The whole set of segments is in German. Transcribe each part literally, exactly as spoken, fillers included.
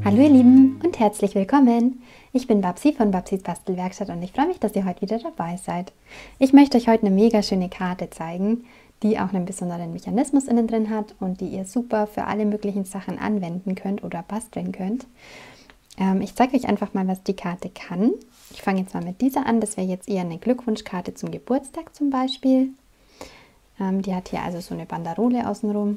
Hallo ihr Lieben und herzlich willkommen. Ich bin Babsi von Babsis Bastelwerkstatt und ich freue mich, dass ihr heute wieder dabei seid. Ich möchte euch heute eine mega schöne Karte zeigen, die auch einen besonderen Mechanismus innen drin hat und die ihr super für alle möglichen Sachen anwenden könnt oder basteln könnt. Ähm, ich zeige euch einfach mal, was die Karte kann. Ich fange jetzt mal mit dieser an. Das wäre jetzt eher eine Glückwunschkarte zum Geburtstag zum Beispiel. Ähm, die hat hier also so eine Banderole außenrum.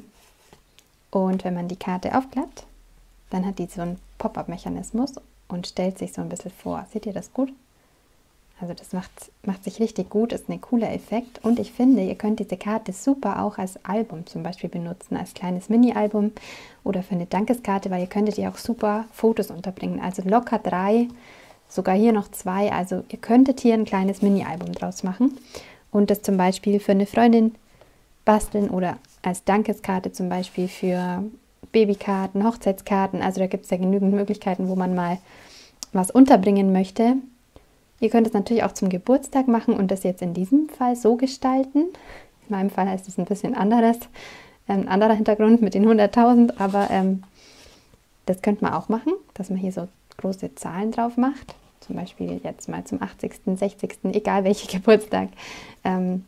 Und wenn man die Karte aufklappt, dann hat die so einen Pop-up-Mechanismus und stellt sich so ein bisschen vor. Seht ihr das gut? Also das macht, macht sich richtig gut, ist ein cooler Effekt. Und ich finde, ihr könnt diese Karte super auch als Album zum Beispiel benutzen, als kleines Mini-Album oder für eine Dankeskarte, weil ihr könntet ihr auch super Fotos unterbringen. Also locker drei, sogar hier noch zwei. Also ihr könntet hier ein kleines Mini-Album draus machen und das zum Beispiel für eine Freundin basteln oder als Dankeskarte zum Beispiel für Babykarten, Hochzeitskarten. Also da gibt es ja genügend Möglichkeiten, wo man mal was unterbringen möchte. Ihr könnt es natürlich auch zum Geburtstag machen und das jetzt in diesem Fall so gestalten. In meinem Fall ist es ein bisschen anderes, ein anderer Hintergrund mit den hunderttausend, aber ähm, das könnte man auch machen, dass man hier so große Zahlen drauf macht. Zum Beispiel jetzt mal zum achtzigsten, sechzigsten, egal welcher Geburtstag. Ähm,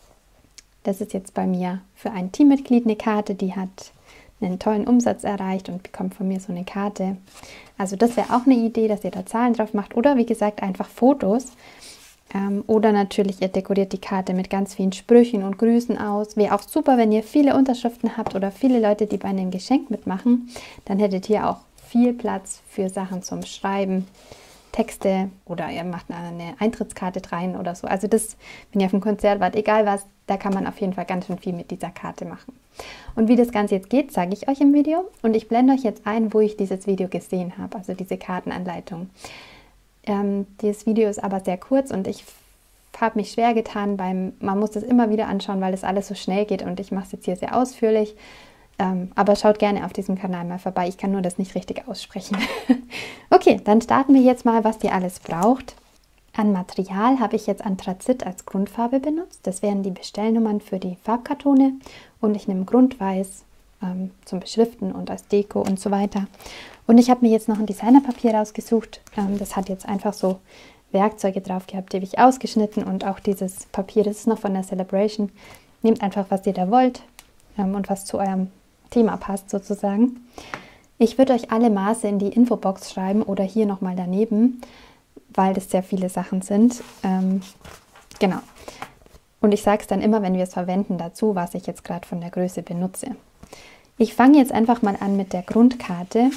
das ist jetzt bei mir für ein Teammitglied eine Karte, die hat einen tollen Umsatz erreicht und bekommt von mir so eine Karte. Also das wäre auch eine Idee, dass ihr da Zahlen drauf macht oder wie gesagt einfach Fotos. Ähm, oder natürlich ihr dekoriert die Karte mit ganz vielen Sprüchen und Grüßen aus. Wäre auch super, wenn ihr viele Unterschriften habt oder viele Leute, die bei einem Geschenk mitmachen. Dann hättet ihr auch viel Platz für Sachen zum Schreiben, Texte oder ihr macht eine Eintrittskarte rein oder so. Also das, wenn ihr auf einem Konzert wart, egal was, da kann man auf jeden Fall ganz schön viel mit dieser Karte machen. Und wie das Ganze jetzt geht, zeige ich euch im Video und ich blende euch jetzt ein, wo ich dieses Video gesehen habe, also diese Kartenanleitung. Ähm, dieses Video ist aber sehr kurz und ich habe mich schwer getan, beim, man muss das immer wieder anschauen, weil das alles so schnell geht und ich mache es jetzt hier sehr ausführlich. Ähm, aber schaut gerne auf diesem Kanal mal vorbei, ich kann nur das nicht richtig aussprechen. Okay, dann starten wir jetzt mal, was ihr alles braucht. An Material habe ich jetzt Anthrazit als Grundfarbe benutzt. Das wären die Bestellnummern für die Farbkartone. Und ich nehme Grundweiß ähm, zum Beschriften und als Deko und so weiter. Und ich habe mir jetzt noch ein Designerpapier rausgesucht. Ähm, das hat jetzt einfach so Werkzeuge drauf gehabt, die habe ich ausgeschnitten. Und auch dieses Papier, das ist noch von der Celebration. Nehmt einfach, was ihr da wollt ähm, und was zu eurem Thema passt sozusagen. Ich würde euch alle Maße in die Infobox schreiben oder hier nochmal daneben, weil das sehr viele Sachen sind. Ähm, genau. Und ich sage es dann immer, wenn wir es verwenden, dazu, was ich jetzt gerade von der Größe benutze. Ich fange jetzt einfach mal an mit der Grundkarte.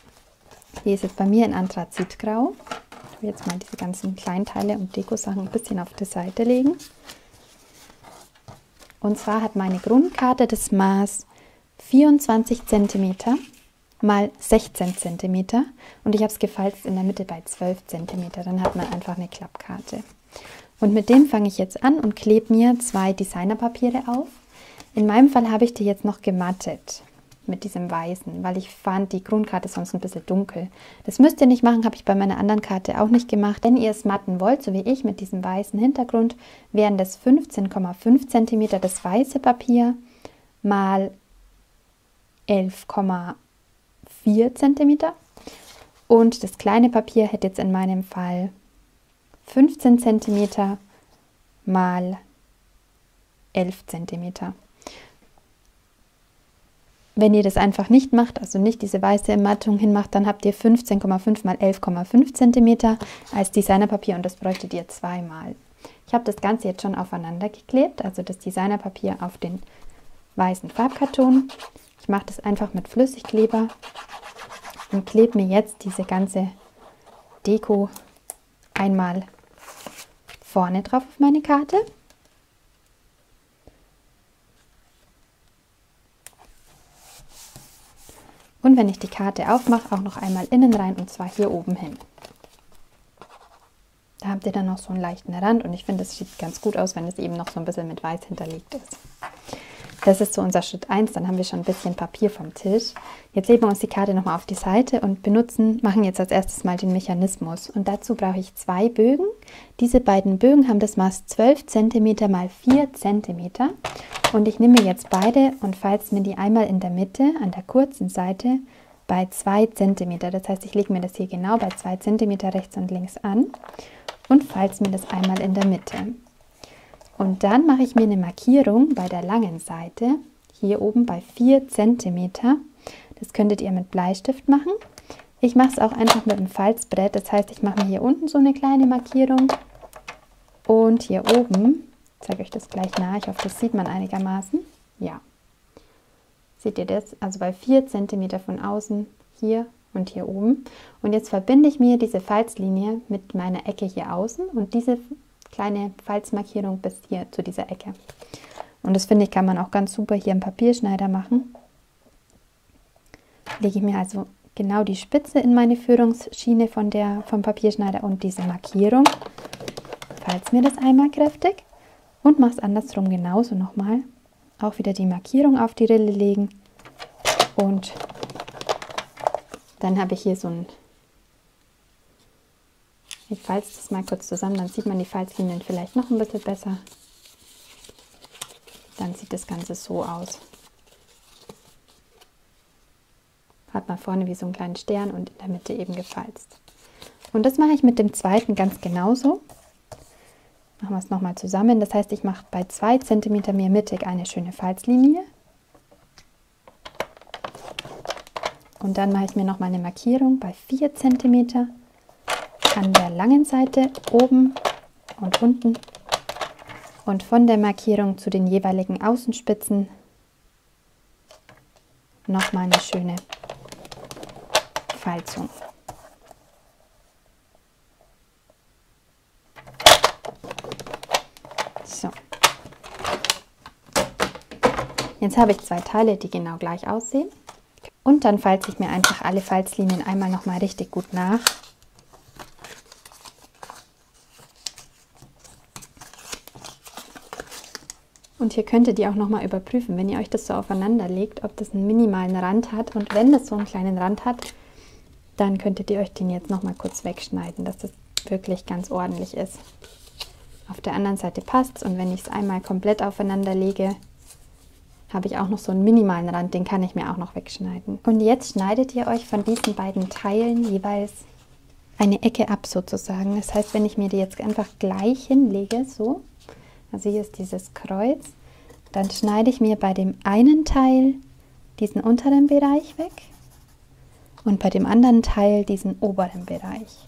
Die ist jetzt bei mir in Anthrazitgrau. Ich will jetzt mal diese ganzen Kleinteile und Dekosachen ein bisschen auf die Seite legen. Und zwar hat meine Grundkarte das Maß vierundzwanzig Zentimeter mal sechzehn Zentimeter und ich habe es gefalzt in der Mitte bei zwölf Zentimeter. Dann hat man einfach eine Klappkarte. Und mit dem fange ich jetzt an und klebe mir zwei Designerpapiere auf. In meinem Fall habe ich die jetzt noch gemattet mit diesem Weißen, weil ich fand die Grundkarte sonst ein bisschen dunkel. Das müsst ihr nicht machen, habe ich bei meiner anderen Karte auch nicht gemacht. Wenn ihr es matten wollt, so wie ich mit diesem weißen Hintergrund, wären das fünfzehn Komma fünf Zentimeter das weiße Papier mal elf Komma vier Zentimeter und das kleine Papier hätte jetzt in meinem Fall fünfzehn Zentimeter mal elf Zentimeter. Wenn ihr das einfach nicht macht, also nicht diese weiße Mattung hinmacht, dann habt ihr fünfzehn Komma fünf mal elf Komma fünf Zentimeter als Designerpapier und das bräuchtet ihr zweimal. Ich habe das Ganze jetzt schon aufeinander geklebt, also das Designerpapier auf den weißen Farbkarton. Ich mache das einfach mit Flüssigkleber und klebe mir jetzt diese ganze Deko einmal vorne drauf auf meine Karte. Und wenn ich die Karte aufmache, auch noch einmal innen rein und zwar hier oben hin. Da habt ihr dann noch so einen leichten Rand und ich finde, es sieht ganz gut aus, wenn es eben noch so ein bisschen mit Weiß hinterlegt ist. Das ist so unser Schritt eins, dann haben wir schon ein bisschen Papier vom Tisch. Jetzt legen wir uns die Karte nochmal auf die Seite und benutzen, machen jetzt als erstes mal den Mechanismus. Und dazu brauche ich zwei Bögen. Diese beiden Bögen haben das Maß zwölf Zentimeter mal vier Zentimeter. Und ich nehme jetzt beide und falze mir die einmal in der Mitte an der kurzen Seite bei zwei Zentimeter. Das heißt, ich lege mir das hier genau bei zwei Zentimeter rechts und links an und falze mir das einmal in der Mitte. Und dann mache ich mir eine Markierung bei der langen Seite, hier oben bei vier Zentimeter. Das könntet ihr mit Bleistift machen. Ich mache es auch einfach mit dem Falzbrett. Das heißt, ich mache mir hier unten so eine kleine Markierung. Und hier oben, ich zeige euch das gleich nah, ich hoffe, das sieht man einigermaßen. Ja. Seht ihr das? Also bei vier Zentimeter von außen hier und hier oben. Und jetzt verbinde ich mir diese Falzlinie mit meiner Ecke hier außen und diese kleine Falzmarkierung bis hier zu dieser Ecke. Und das finde ich, kann man auch ganz super hier im Papierschneider machen. Lege ich mir also genau die Spitze in meine Führungsschiene von der, vom Papierschneider und diese Markierung. Falze mir das einmal kräftig und mache es andersrum genauso nochmal. Auch wieder die Markierung auf die Rille legen und dann habe ich hier so ein, ich falze das mal kurz zusammen, dann sieht man die Falzlinien vielleicht noch ein bisschen besser. Dann sieht das Ganze so aus. Hat man vorne wie so einen kleinen Stern und in der Mitte eben gefalzt. Und das mache ich mit dem zweiten ganz genauso. Machen wir es nochmal zusammen. Das heißt, ich mache bei zwei Zentimeter mir mittig eine schöne Falzlinie. Und dann mache ich mir nochmal eine Markierung bei vier Zentimeter an der langen Seite, oben und unten. Und von der Markierung zu den jeweiligen Außenspitzen nochmal eine schöne Falzung. So. Jetzt habe ich zwei Teile, die genau gleich aussehen. Und dann falze ich mir einfach alle Falzlinien einmal noch mal richtig gut nach. Und hier könntet ihr auch noch mal überprüfen, wenn ihr euch das so aufeinander legt, ob das einen minimalen Rand hat. Und wenn das so einen kleinen Rand hat, dann könntet ihr euch den jetzt noch mal kurz wegschneiden, dass das wirklich ganz ordentlich ist. Auf der anderen Seite passt es und wenn ich es einmal komplett aufeinander lege, habe ich auch noch so einen minimalen Rand, den kann ich mir auch noch wegschneiden. Und jetzt schneidet ihr euch von diesen beiden Teilen jeweils eine Ecke ab sozusagen. Das heißt, wenn ich mir die jetzt einfach gleich hinlege, so, also hier ist dieses Kreuz, dann schneide ich mir bei dem einen Teil diesen unteren Bereich weg und bei dem anderen Teil diesen oberen Bereich.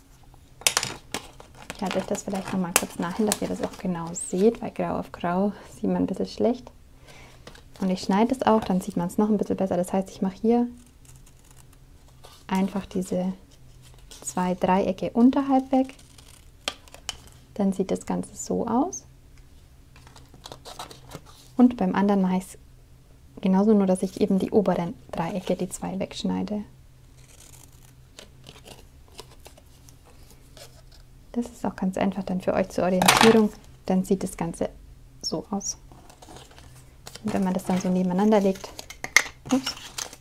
Ich halte euch das vielleicht noch mal kurz nach hin, dass ihr das auch genau seht, weil grau auf grau sieht man ein bisschen schlecht. Und ich schneide es auch, dann sieht man es noch ein bisschen besser. Das heißt, ich mache hier einfach diese zwei Dreiecke unterhalb weg. Dann sieht das Ganze so aus. Und beim anderen mache ich es genauso, nur dass ich eben die oberen Dreiecke, die zwei, wegschneide. Das ist auch ganz einfach dann für euch zur Orientierung. Dann sieht das Ganze so aus. Und wenn man das dann so nebeneinander legt, ups,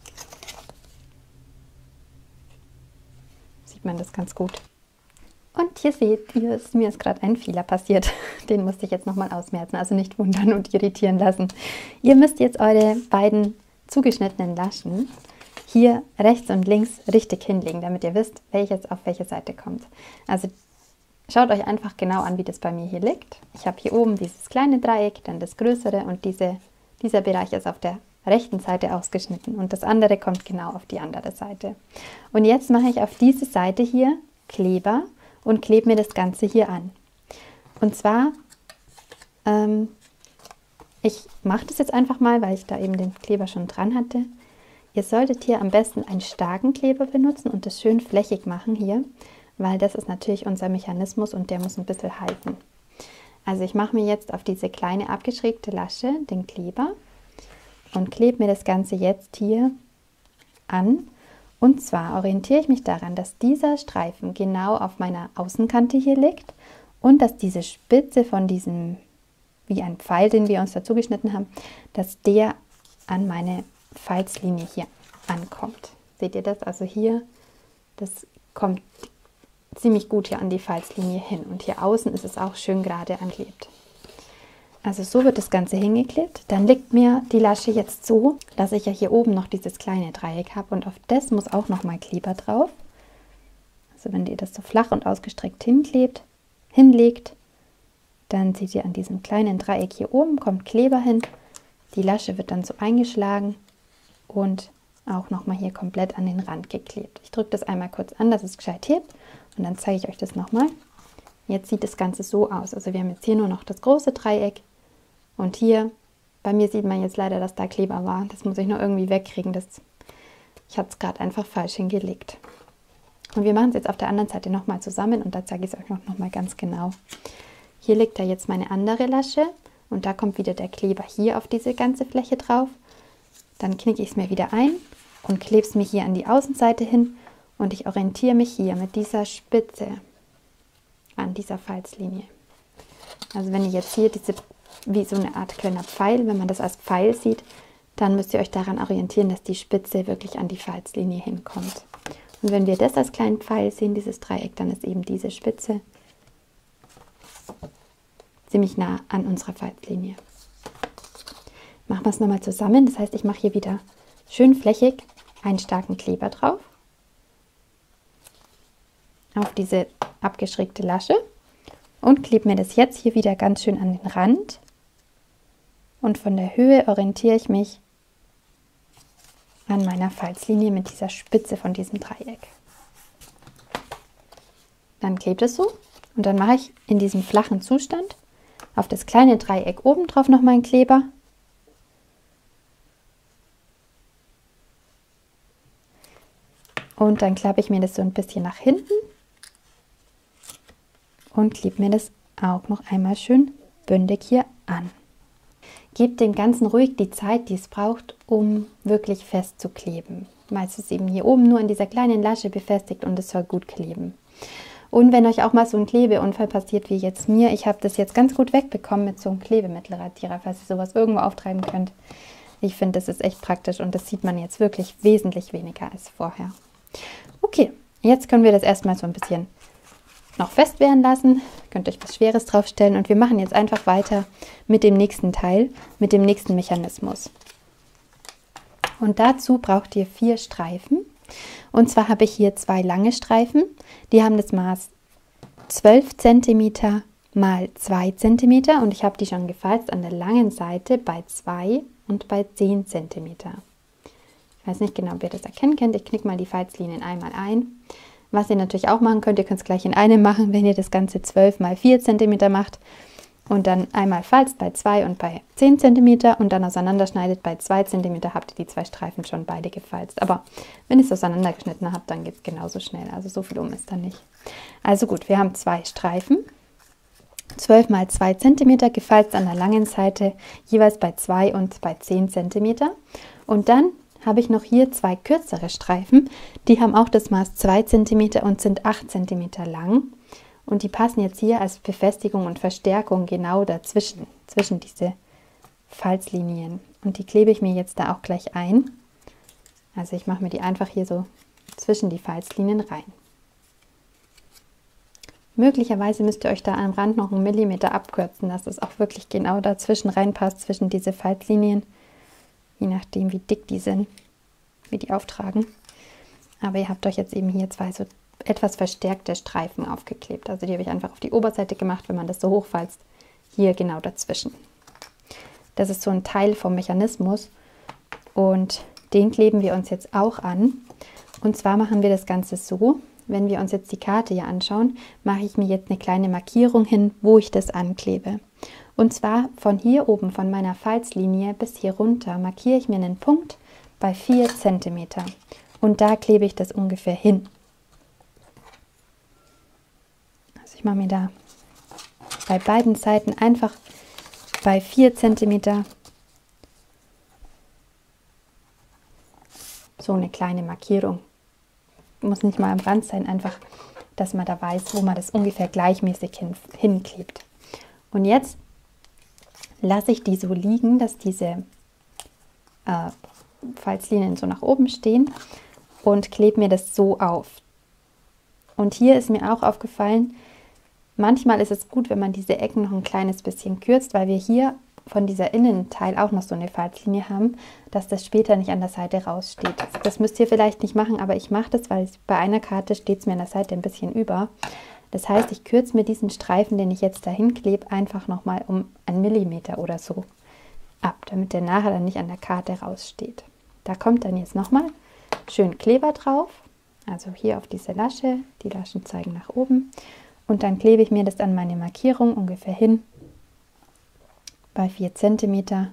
sieht man das ganz gut. Und hier seht ihr, ist, mir ist gerade ein Fehler passiert. Den musste ich jetzt nochmal ausmerzen, also nicht wundern und irritieren lassen. Ihr müsst jetzt eure beiden zugeschnittenen Laschen hier rechts und links richtig hinlegen, damit ihr wisst, welches auf welche Seite kommt. Also schaut euch einfach genau an, wie das bei mir hier liegt. Ich habe hier oben dieses kleine Dreieck, dann das größere und diese, dieser Bereich ist auf der rechten Seite ausgeschnitten und das andere kommt genau auf die andere Seite. Und jetzt mache ich auf diese Seite hier Kleber und klebe mir das Ganze hier an. Und zwar, ähm, ich mache das jetzt einfach mal, weil ich da eben den Kleber schon dran hatte. Ihr solltet hier am besten einen starken Kleber benutzen und das schön flächig machen hier, weil das ist natürlich unser Mechanismus und der muss ein bisschen halten. Also ich mache mir jetzt auf diese kleine abgeschrägte Lasche den Kleber und klebe mir das Ganze jetzt hier an. Und zwar orientiere ich mich daran, dass dieser Streifen genau auf meiner Außenkante hier liegt und dass diese Spitze von diesem, wie ein Pfeil, den wir uns dazu geschnitten haben, dass der an meine Falzlinie hier ankommt. Seht ihr das? Also hier, das kommt ziemlich gut hier an die Falzlinie hin und hier außen ist es auch schön gerade anklebt. Also so wird das Ganze hingeklebt. Dann liegt mir die Lasche jetzt so, dass ich ja hier oben noch dieses kleine Dreieck habe und auf das muss auch nochmal Kleber drauf. Also wenn ihr das so flach und ausgestreckt hinklebt, hinlegt, dann seht ihr an diesem kleinen Dreieck hier oben kommt Kleber hin. Die Lasche wird dann so eingeschlagen und auch nochmal hier komplett an den Rand geklebt. Ich drücke das einmal kurz an, dass es gescheit hebt und dann zeige ich euch das nochmal. Jetzt sieht das Ganze so aus. Also wir haben jetzt hier nur noch das große Dreieck und hier, bei mir sieht man jetzt leider, dass da Kleber war. Das muss ich noch irgendwie wegkriegen. Das, ich habe es gerade einfach falsch hingelegt. Und wir machen es jetzt auf der anderen Seite nochmal zusammen und da zeige ich es euch noch, noch mal ganz genau. Hier liegt da jetzt meine andere Lasche und da kommt wieder der Kleber hier auf diese ganze Fläche drauf. Dann knicke ich es mir wieder ein und klebe es mir hier an die Außenseite hin und ich orientiere mich hier mit dieser Spitze an dieser Falzlinie. Also wenn ihr jetzt hier diese, wie so eine Art kleiner Pfeil, wenn man das als Pfeil sieht, dann müsst ihr euch daran orientieren, dass die Spitze wirklich an die Falzlinie hinkommt. Und wenn wir das als kleinen Pfeil sehen, dieses Dreieck, dann ist eben diese Spitze ziemlich nah an unserer Falzlinie. Machen wir es nochmal zusammen. Das heißt, ich mache hier wieder schön flächig einen starken Kleber drauf. Auf diese abgeschrägte Lasche. Und klebe mir das jetzt hier wieder ganz schön an den Rand. Und von der Höhe orientiere ich mich an meiner Falzlinie mit dieser Spitze von diesem Dreieck. Dann klebt es so und dann mache ich in diesem flachen Zustand auf das kleine Dreieck oben drauf nochmal einen Kleber. Und dann klappe ich mir das so ein bisschen nach hinten und klebe mir das auch noch einmal schön bündig hier an. Gebt dem Ganzen ruhig die Zeit, die es braucht, um wirklich fest zu kleben. Meistens eben hier oben nur in dieser kleinen Lasche befestigt und es soll gut kleben. Und wenn euch auch mal so ein Klebeunfall passiert wie jetzt mir, ich habe das jetzt ganz gut wegbekommen mit so einem Klebemittelradierer, falls ihr sowas irgendwo auftreiben könnt. Ich finde, das ist echt praktisch und das sieht man jetzt wirklich wesentlich weniger als vorher. Okay, jetzt können wir das erstmal so ein bisschen noch fest werden lassen. Könnt euch was Schweres draufstellen und wir machen jetzt einfach weiter mit dem nächsten Teil, mit dem nächsten Mechanismus. Und dazu braucht ihr vier Streifen. Und zwar habe ich hier zwei lange Streifen, die haben das Maß zwölf Zentimeter mal zwei Zentimeter und ich habe die schon gefalzt an der langen Seite bei zwei und bei zehn Zentimeter. Ich weiß nicht genau, ob ihr das erkennen könnt. Ich knicke mal die Falzlinien einmal ein. Was ihr natürlich auch machen könnt, ihr könnt es gleich in einem machen, wenn ihr das Ganze zwölf mal vier Zentimeter macht und dann einmal falzt bei zwei und bei zehn Zentimeter und dann auseinanderschneidet bei zwei Zentimeter, habt ihr die zwei Streifen schon beide gefalzt. Aber wenn ihr es auseinandergeschnitten habt, dann geht es genauso schnell. Also so viel um ist dann nicht. Also gut, wir haben zwei Streifen, zwölf mal zwei Zentimeter, gefalzt an der langen Seite, jeweils bei zwei und bei zehn Zentimeter. Und dann habe ich noch hier zwei kürzere Streifen, die haben auch das Maß zwei Zentimeter und sind acht Zentimeter lang. Und die passen jetzt hier als Befestigung und Verstärkung genau dazwischen, zwischen diese Falzlinien. Und die klebe ich mir jetzt da auch gleich ein. Also ich mache mir die einfach hier so zwischen die Falzlinien rein. Möglicherweise müsst ihr euch da am Rand noch einen Millimeter abkürzen, dass es auch wirklich genau dazwischen reinpasst, zwischen diese Falzlinien. Je nachdem, wie dick die sind, wie die auftragen. Aber ihr habt euch jetzt eben hier zwei so etwas verstärkte Streifen aufgeklebt. Also die habe ich einfach auf die Oberseite gemacht, wenn man das so hochfalzt. Hier genau dazwischen. Das ist so ein Teil vom Mechanismus und den kleben wir uns jetzt auch an. Und zwar machen wir das Ganze so, wenn wir uns jetzt die Karte hier anschauen, mache ich mir jetzt eine kleine Markierung hin, wo ich das anklebe. Und zwar von hier oben, von meiner Falzlinie bis hier runter, markiere ich mir einen Punkt bei vier Zentimeter. Und da klebe ich das ungefähr hin. Also ich mache mir da bei beiden Seiten einfach bei vier Zentimeter so eine kleine Markierung. Muss nicht mal am Rand sein, einfach, dass man da weiß, wo man das ungefähr gleichmäßig hin, hinklebt. Und jetzt lasse ich die so liegen, dass diese äh, Falzlinien so nach oben stehen und klebe mir das so auf. Und hier ist mir auch aufgefallen, Manchmal ist es gut, wenn man diese Ecken noch ein kleines bisschen kürzt, weil wir hier von dieser Innenteil auch noch so eine Falzlinie haben, dass das später nicht an der Seite raussteht. Das müsst ihr vielleicht nicht machen, aber ich mache das, weil bei einer Karte steht es mir an der Seite ein bisschen über. Das heißt, ich kürze mir diesen Streifen, den ich jetzt dahin klebe, einfach nochmal um einen Millimeter oder so ab, damit der nachher dann nicht an der Karte raussteht. Da kommt dann jetzt nochmal schön Kleber drauf, also hier auf diese Lasche, die Laschen zeigen nach oben, und dann klebe ich mir das an meine Markierung ungefähr hin, bei vier Zentimeter,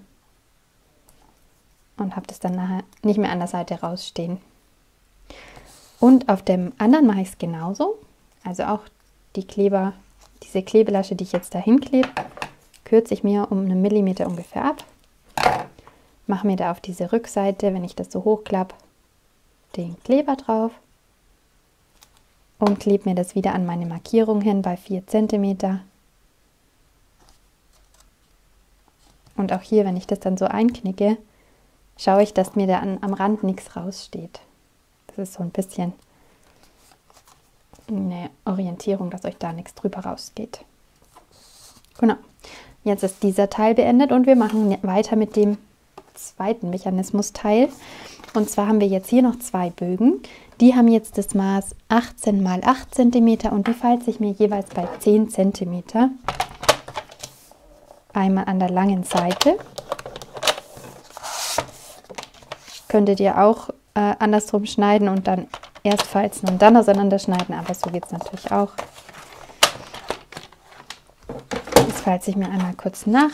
und habe das dann nachher nicht mehr an der Seite rausstehen. Und auf dem anderen mache ich es genauso, also auch die Kleber, diese Klebelasche, die ich jetzt dahin klebe, kürze ich mir um einen Millimeter ungefähr ab, mache mir da auf diese Rückseite, wenn ich das so hochklappe, den Kleber drauf und klebe mir das wieder an meine Markierung hin bei vier Zentimeter. Und auch hier, wenn ich das dann so einknicke, schaue ich, dass mir da an, am Rand nichts raussteht. Das ist so ein bisschen eine Orientierung, dass euch da nichts drüber rausgeht. Genau. Jetzt ist dieser Teil beendet und wir machen weiter mit dem zweiten Mechanismus-Teil. Und zwar haben wir jetzt hier noch zwei Bögen. Die haben jetzt das Maß achtzehn mal acht Zentimeter und die falze ich mir jeweils bei zehn Zentimeter. Einmal an der langen Seite. Könntet ihr auch äh, andersrum schneiden und dann erst falzen und dann auseinanderschneiden, aber so geht es natürlich auch. Das falze ich mir einmal kurz nach.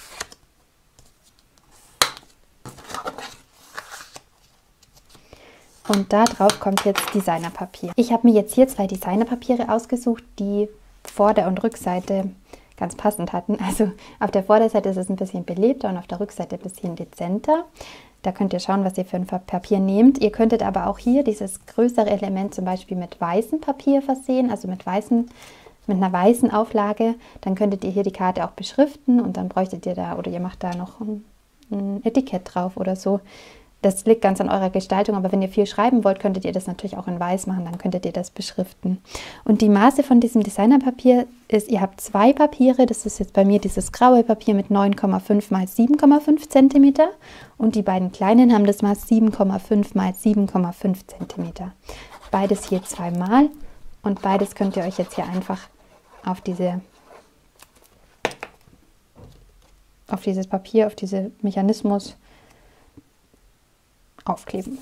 Und da drauf kommt jetzt Designerpapier. Ich habe mir jetzt hier zwei Designerpapiere ausgesucht, die Vorder- und Rückseite ganz passend hatten. Also auf der Vorderseite ist es ein bisschen belebter und auf der Rückseite ein bisschen dezenter. Da könnt ihr schauen, was ihr für ein Papier nehmt. Ihr könntet aber auch hier dieses größere Element zum Beispiel mit weißem Papier versehen, also mit, weißen, mit einer weißen Auflage. Dann könntet ihr hier die Karte auch beschriften und dann bräuchtet ihr da, oder ihr macht da noch ein, ein Etikett drauf oder so. Das liegt ganz an eurer Gestaltung, aber wenn ihr viel schreiben wollt, könntet ihr das natürlich auch in weiß machen, dann könntet ihr das beschriften. Und die Maße von diesem Designerpapier ist, ihr habt zwei Papiere, das ist jetzt bei mir dieses graue Papier mit neun Komma fünf mal sieben Komma fünf Zentimeter und die beiden kleinen haben das Maß sieben Komma fünf mal sieben Komma fünf Zentimeter. Beides hier zweimal und beides könnt ihr euch jetzt hier einfach auf diese auf dieses Papier, auf diese Mechanismus aufkleben.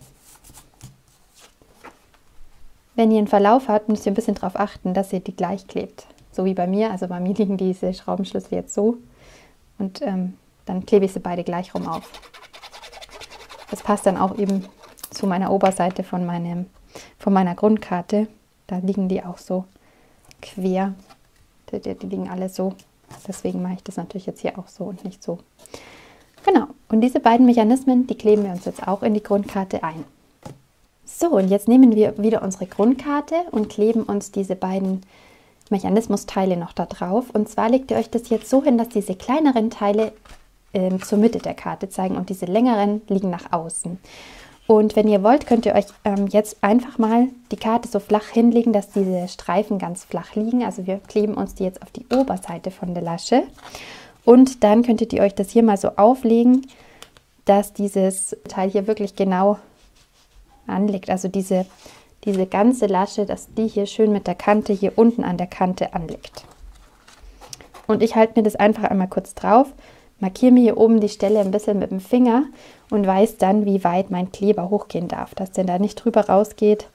Wenn ihr einen Verlauf habt, müsst ihr ein bisschen darauf achten, dass ihr die gleich klebt. So wie bei mir. Also bei mir liegen diese Schraubenschlüssel jetzt so und ähm, dann klebe ich sie beide gleich rum auf. Das passt dann auch eben zu meiner Oberseite von, meinem, von meiner Grundkarte. Da liegen die auch so quer. Die, die liegen alle so. Deswegen mache ich das natürlich jetzt hier auch so und nicht so. Genau, und diese beiden Mechanismen, die kleben wir uns jetzt auch in die Grundkarte ein. So, und jetzt nehmen wir wieder unsere Grundkarte und kleben uns diese beiden Mechanismusteile noch da drauf. Und zwar legt ihr euch das jetzt so hin, dass diese kleineren Teile äh, zur Mitte der Karte zeigen und diese längeren liegen nach außen. Und wenn ihr wollt, könnt ihr euch ähm, jetzt einfach mal die Karte so flach hinlegen, dass diese Streifen ganz flach liegen. Also wir kleben uns die jetzt auf die Oberseite von der Lasche. Und dann könntet ihr euch das hier mal so auflegen, dass dieses Teil hier wirklich genau anliegt. Also diese, diese ganze Lasche, dass die hier schön mit der Kante hier unten an der Kante anliegt. Und ich halte mir das einfach einmal kurz drauf, markiere mir hier oben die Stelle ein bisschen mit dem Finger und weiß dann, wie weit mein Kleber hochgehen darf, dass der da nicht drüber rausgeht.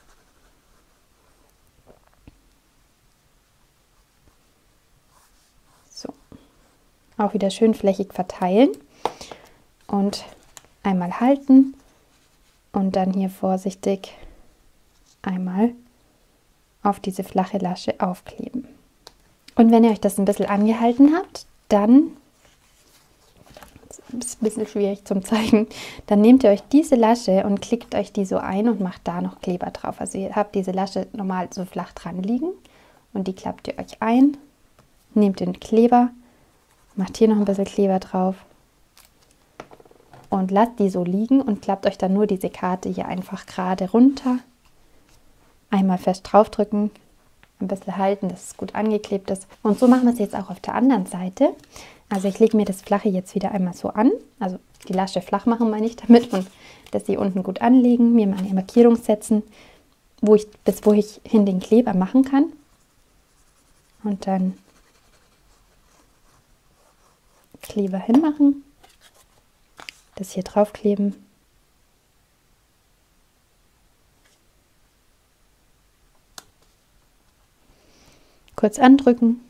So. Auch wieder schön flächig verteilen und einmal halten und dann hier vorsichtig einmal auf diese flache Lasche aufkleben. Und wenn ihr euch das ein bisschen angehalten habt, dann, das ist ein bisschen schwierig zum zeigen, dann nehmt ihr euch diese Lasche und klickt euch die so ein und macht da noch Kleber drauf. Also ihr habt diese Lasche normal so flach dran liegen und die klappt ihr euch ein, nehmt den Kleber, macht hier noch ein bisschen Kleber drauf und lasst die so liegen und klappt euch dann nur diese Karte hier einfach gerade runter. Einmal fest draufdrücken ein bisschen halten, dass es gut angeklebt ist. Und so machen wir es jetzt auch auf der anderen Seite. Also ich lege mir das Flache jetzt wieder einmal so an, also die Lasche flach machen meine ich damit und dass sie unten gut anlegen, mir meine Markierung setzen, wo ich, bis wo ich hin den Kleber machen kann. Und dann Kleber hinmachen, das hier draufkleben. Kurz andrücken.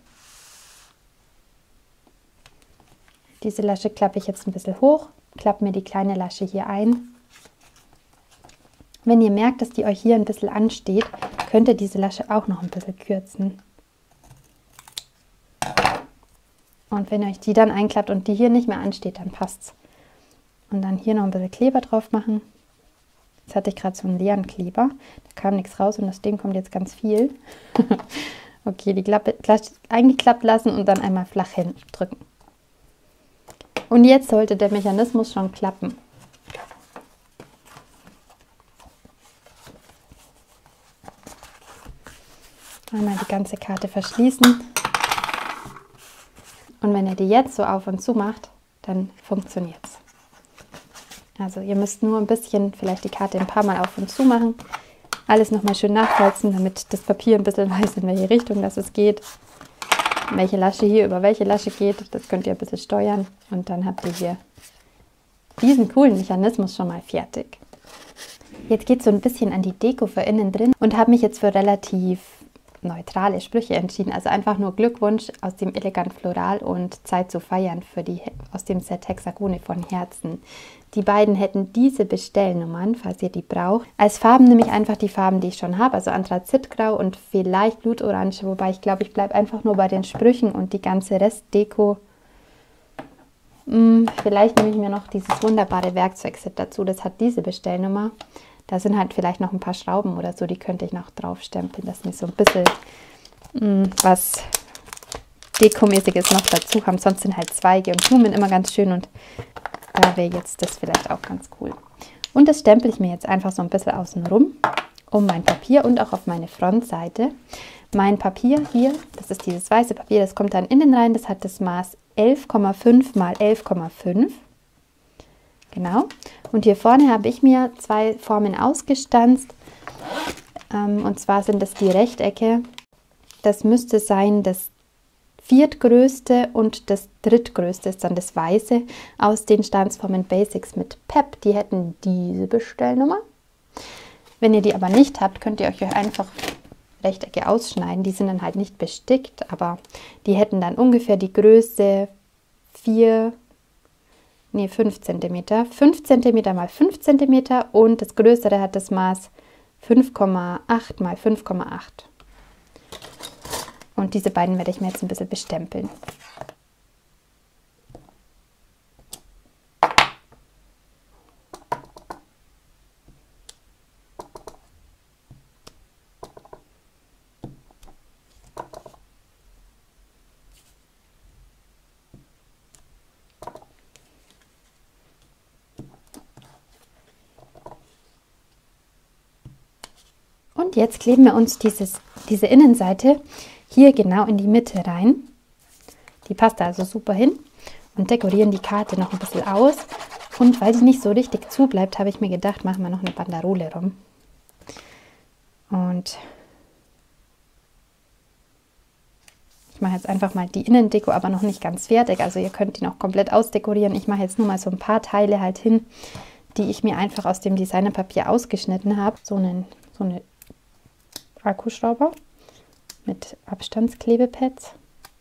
Diese Lasche klappe ich jetzt ein bisschen hoch, klappe mir die kleine Lasche hier ein. Wenn ihr merkt, dass die euch hier ein bisschen ansteht, könnt ihr diese Lasche auch noch ein bisschen kürzen. Und wenn euch die dann einklappt und die hier nicht mehr ansteht, dann passt's. Und dann hier noch ein bisschen Kleber drauf machen. Jetzt hatte ich gerade so einen leeren Kleber, da kam nichts raus und aus dem kommt jetzt ganz viel. Okay, die Klappe eingeklappt lassen und dann einmal flach hindrücken. Und jetzt sollte der Mechanismus schon klappen. Einmal die ganze Karte verschließen. Und wenn ihr die jetzt so auf und zu macht, dann funktioniert es. Also ihr müsst nur ein bisschen, vielleicht die Karte ein paar Mal auf und zu machen. Alles nochmal schön nachfalzen, damit das Papier ein bisschen weiß, in welche Richtung das es geht. Welche Lasche hier über welche Lasche geht, das könnt ihr ein bisschen steuern. Und dann habt ihr hier diesen coolen Mechanismus schon mal fertig. Jetzt geht es so ein bisschen an die Deko für innen drin und habe mich jetzt für relativ neutrale Sprüche entschieden. Also einfach nur Glückwunsch aus dem Elegant Floral und Zeit zu feiern für die, aus dem Set Hexagone von Herzen. Die beiden hätten diese Bestellnummern, falls ihr die braucht. Als Farben nehme ich einfach die Farben, die ich schon habe, also Anthrazitgrau und vielleicht Blutorange, wobei ich glaube, ich bleibe einfach nur bei den Sprüchen und die ganze Restdeko. Hm, vielleicht nehme ich mir noch dieses wunderbare Werkzeugset dazu, das hat diese Bestellnummer. Da sind halt vielleicht noch ein paar Schrauben oder so, die könnte ich noch draufstempeln, dass wir so ein bisschen mh, was Dekomäßiges noch dazu haben. Sonst sind halt Zweige und Blumen immer ganz schön und da wäre jetzt das vielleicht auch ganz cool. Und das stempel ich mir jetzt einfach so ein bisschen außen rum, um mein Papier und auch auf meine Frontseite. Mein Papier hier, das ist dieses weiße Papier, das kommt dann innen rein, das hat das Maß elf Komma fünf mal elf Komma fünf. Genau. Und hier vorne habe ich mir zwei Formen ausgestanzt. Ähm, und zwar sind das die Rechtecke. Das müsste sein das viertgrößte und das drittgrößte ist dann das weiße aus den Stanzformen Basics mit Pep. Die hätten diese Bestellnummer. Wenn ihr die aber nicht habt, könnt ihr euch einfach Rechtecke ausschneiden. Die sind dann halt nicht bestickt, aber die hätten dann ungefähr die Größe vier Nee, fünf Zentimeter. fünf Zentimeter mal fünf Zentimeter und das größere hat das Maß fünf Komma acht mal fünf Komma acht. Und diese beiden werde ich mir jetzt ein bisschen bestempeln. Und jetzt kleben wir uns dieses, diese Innenseite hier genau in die Mitte rein. Die passt da also super hin und dekorieren die Karte noch ein bisschen aus. Und weil die nicht so richtig zu bleibt, habe ich mir gedacht, machen wir noch eine Banderole rum. Und ich mache jetzt einfach mal die Innendeko, aber noch nicht ganz fertig. Also ihr könnt die noch komplett ausdekorieren. Ich mache jetzt nur mal so ein paar Teile halt hin, die ich mir einfach aus dem Designerpapier ausgeschnitten habe. So einen, so eine Akkuschrauber mit Abstandsklebepads.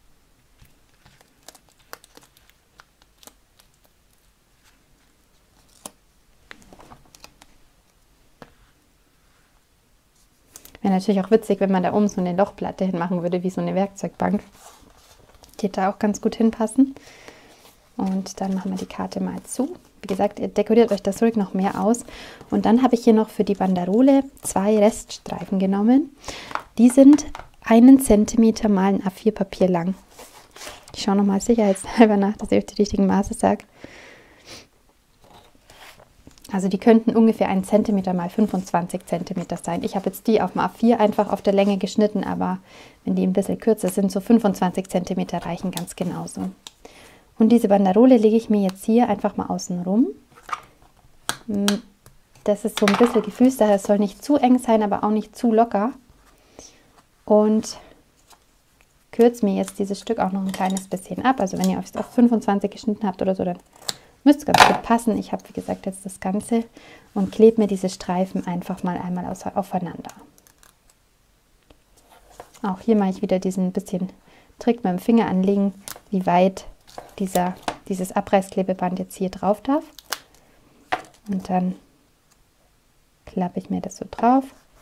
Wäre natürlich auch witzig, wenn man da oben so eine Lochplatte hinmachen würde, wie so eine Werkzeugbank. Die hätte da auch ganz gut hinpassen. Und dann machen wir die Karte mal zu. Wie gesagt, ihr dekoriert euch das ruhig noch mehr aus. Und dann habe ich hier noch für die Banderole zwei Reststreifen genommen. Die sind einen Zentimeter mal ein A vier Papier lang. Ich schaue nochmal sicherheitshalber nach, dass ich euch die richtigen Maße sage. Also die könnten ungefähr ein Zentimeter mal fünfundzwanzig Zentimeter sein. Ich habe jetzt die auf dem A vier einfach auf der Länge geschnitten, aber wenn die ein bisschen kürzer sind, so fünfundzwanzig Zentimeter reichen ganz genauso. Und diese Banderole lege ich mir jetzt hier einfach mal außen rum. Das ist so ein bisschen Gefühlssache, es soll nicht zu eng sein, aber auch nicht zu locker. Und kürze mir jetzt dieses Stück auch noch ein kleines bisschen ab. Also wenn ihr euch auf fünfundzwanzig geschnitten habt oder so, dann müsste es ganz gut passen. Ich habe, wie gesagt, jetzt das Ganze und klebe mir diese Streifen einfach mal einmal aufeinander. Auch hier mache ich wieder diesen bisschen Trick mit dem Finger anlegen, wie weit dieser, dieses Abreißklebeband jetzt hier drauf darf. Und dann klappe ich mir das so drauf.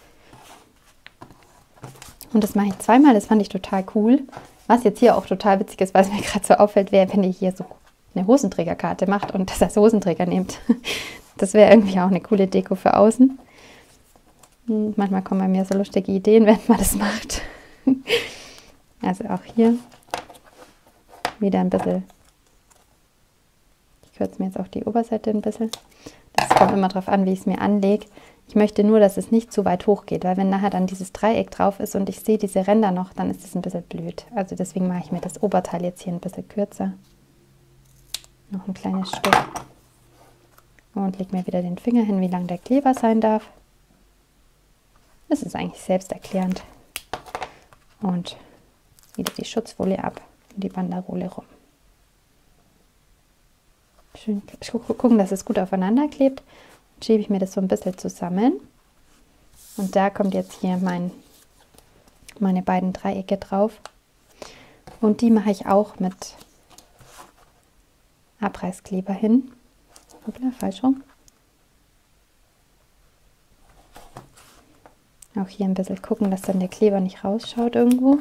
Und das mache ich zweimal, das fand ich total cool. Was jetzt hier auch total witzig ist, was mir gerade so auffällt, wäre, wenn ihr hier so eine Hosenträgerkarte macht und das als Hosenträger nehmt. Das wäre irgendwie auch eine coole Deko für außen. Und manchmal kommen bei mir so lustige Ideen, wenn man das macht. Also auch hier wieder ein bisschen. Ich kürze mir jetzt auch die Oberseite ein bisschen. Das kommt immer darauf an, wie ich es mir anlege. Ich möchte nur, dass es nicht zu weit hoch geht, weil wenn nachher dann dieses Dreieck drauf ist und ich sehe diese Ränder noch, dann ist es ein bisschen blöd. Also deswegen mache ich mir das Oberteil jetzt hier ein bisschen kürzer. Noch ein kleines Stück. Und lege mir wieder den Finger hin, wie lang der Kleber sein darf. Das ist eigentlich selbsterklärend. Und wieder die Schutzfolie ab und die Banderole rum. Schön gucken, dass es gut aufeinander klebt. Dann schiebe ich mir das so ein bisschen zusammen. Und da kommt jetzt hier mein, meine beiden Dreiecke drauf. Und die mache ich auch mit Abreißkleber hin. Hoppla, falsch rum. Auch hier ein bisschen gucken, dass dann der Kleber nicht rausschaut irgendwo.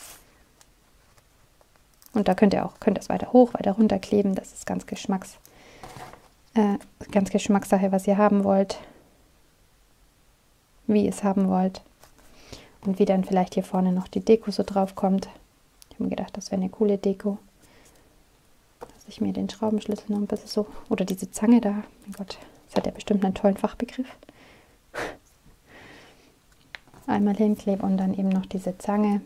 Und da könnt ihr auch könnt ihr es weiter hoch, weiter runter kleben. Das ist ganz Geschmacks, äh, ganz Geschmackssache, was ihr haben wollt. Wie ihr es haben wollt. Und wie dann vielleicht hier vorne noch die Deko so drauf kommt. Ich habe mir gedacht, das wäre eine coole Deko. Dass ich mir den Schraubenschlüssel noch ein bisschen so, oder diese Zange da, mein Gott, das hat ja bestimmt einen tollen Fachbegriff. Einmal hinklebe und dann eben noch diese Zange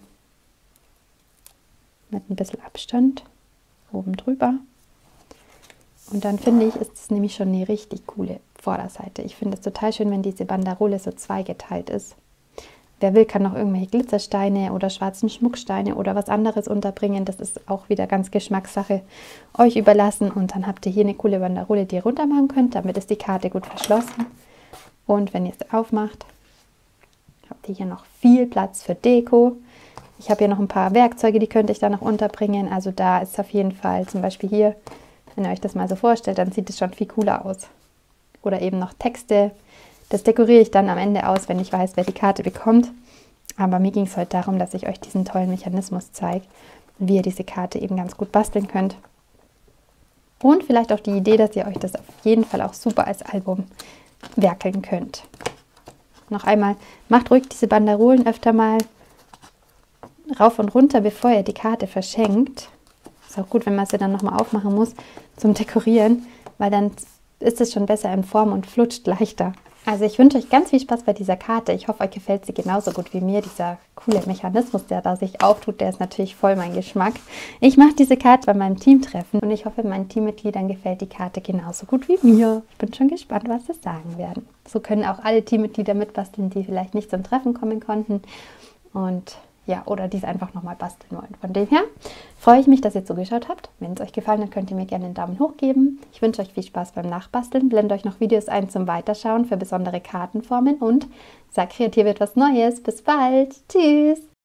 mit ein bisschen Abstand oben drüber. Und dann finde ich, ist es nämlich schon eine richtig coole Vorderseite. Ich finde es total schön, wenn diese Banderole so zweigeteilt ist. Wer will, kann noch irgendwelche Glitzersteine oder schwarzen Schmucksteine oder was anderes unterbringen. Das ist auch wieder ganz Geschmackssache, euch überlassen. Und dann habt ihr hier eine coole Banderole, die ihr runter machen könnt. Damit ist die Karte gut verschlossen. Und wenn ihr es aufmacht, habt ihr hier noch viel Platz für Deko. Ich habe hier noch ein paar Werkzeuge, die könnte ich da noch unterbringen. Also da ist auf jeden Fall zum Beispiel hier, wenn ihr euch das mal so vorstellt, dann sieht es schon viel cooler aus. Oder eben noch Texte. Das dekoriere ich dann am Ende aus, wenn ich weiß, wer die Karte bekommt. Aber mir ging es heute darum, dass ich euch diesen tollen Mechanismus zeige, wie ihr diese Karte eben ganz gut basteln könnt. Und vielleicht auch die Idee, dass ihr euch das auf jeden Fall auch super als Album werkeln könnt. Noch einmal, macht ruhig diese Banderolen öfter mal rauf und runter, bevor ihr die Karte verschenkt. Ist auch gut, wenn man sie dann nochmal aufmachen muss zum Dekorieren, weil dann ist es schon besser in Form und flutscht leichter. Also ich wünsche euch ganz viel Spaß bei dieser Karte. Ich hoffe, euch gefällt sie genauso gut wie mir. Dieser coole Mechanismus, der da sich auftut, der ist natürlich voll mein Geschmack. Ich mache diese Karte bei meinem Teamtreffen und ich hoffe, meinen Teammitgliedern gefällt die Karte genauso gut wie mir. Ich bin schon gespannt, was sie sagen werden. So können auch alle Teammitglieder mitbasteln, die vielleicht nicht zum Treffen kommen konnten und ja, oder die es einfach nochmal basteln wollen. Von dem her freue ich mich, dass ihr zugeschaut habt. Wenn es euch gefallen hat, könnt ihr mir gerne einen Daumen hoch geben. Ich wünsche euch viel Spaß beim Nachbasteln. Blende euch noch Videos ein zum Weiterschauen für besondere Kartenformen und sag, kreativ wird was Neues. Bis bald. Tschüss.